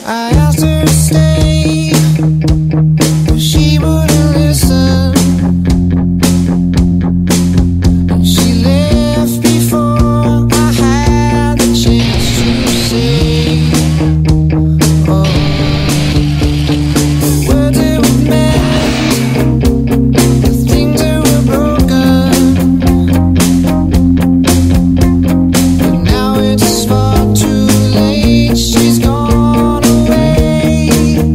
I asked her to stay, but she wouldn't listen. She left before I had the chance to say, oh, the words that were meant, the things that were broken, but now it's far too late. She's gone away.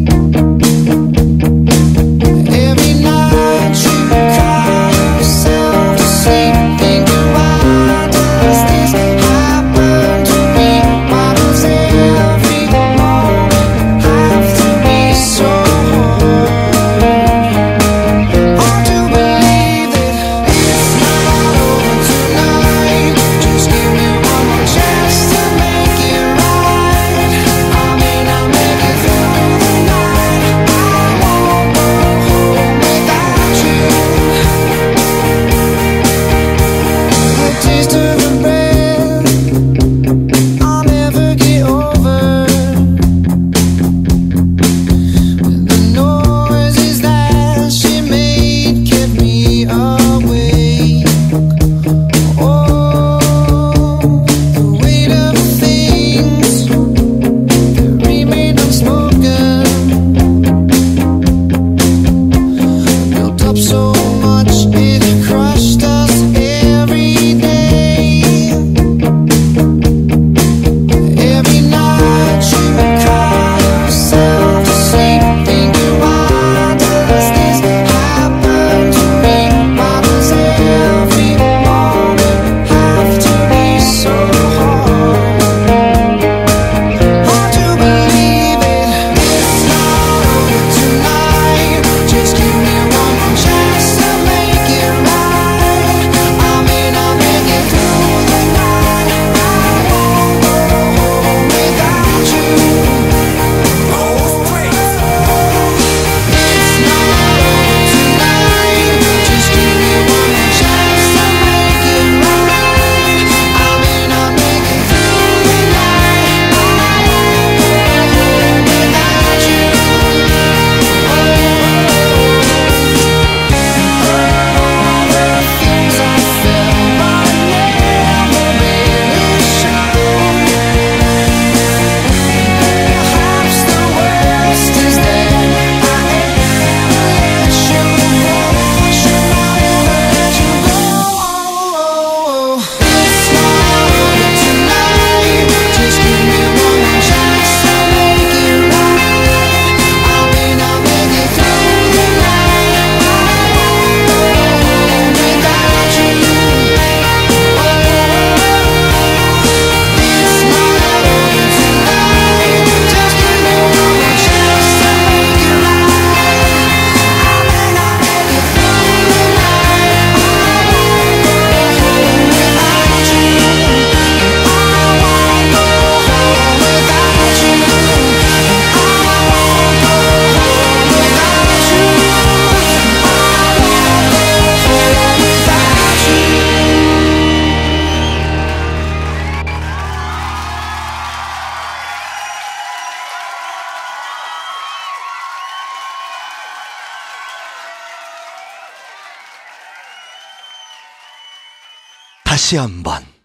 Every night you cry yourself to sleep, thinking, why does this happen to me? Why does every moment have to be so hard? Hard to believe that it's not over tonight. Just give me one more chance to make it right. I may not make it through the night. I won't go home without you. The taste of the bread I'll never get over. The noises that she made kept me awake. Oh, the weight of things that remained unspoken built up so much it crushed us every day. Every night you cry yourself to sleep, thinking, why does this happen to me? Why does every moment have to be so hard? Hard to believe it, it's not over tonight. Just give me one more chance to make it right. I may not make it through the night. I won't go home without you. It's not over tonight. Just give me one more chance to make it right. I may not make it through the night. I won't go home without you. Things I felt but never really showed. Perhaps the worst is that I ever let you go. Should I ever let you go? It's not over tonight. Just give me one more chance to make it right. I may not make it through the night. I won't go home without you. It's not over tonight. Just give me one more chance to make it right. I may not make it through the night. I won't go home without you. I won't go home without you. I won't go home without you. I 다시 한번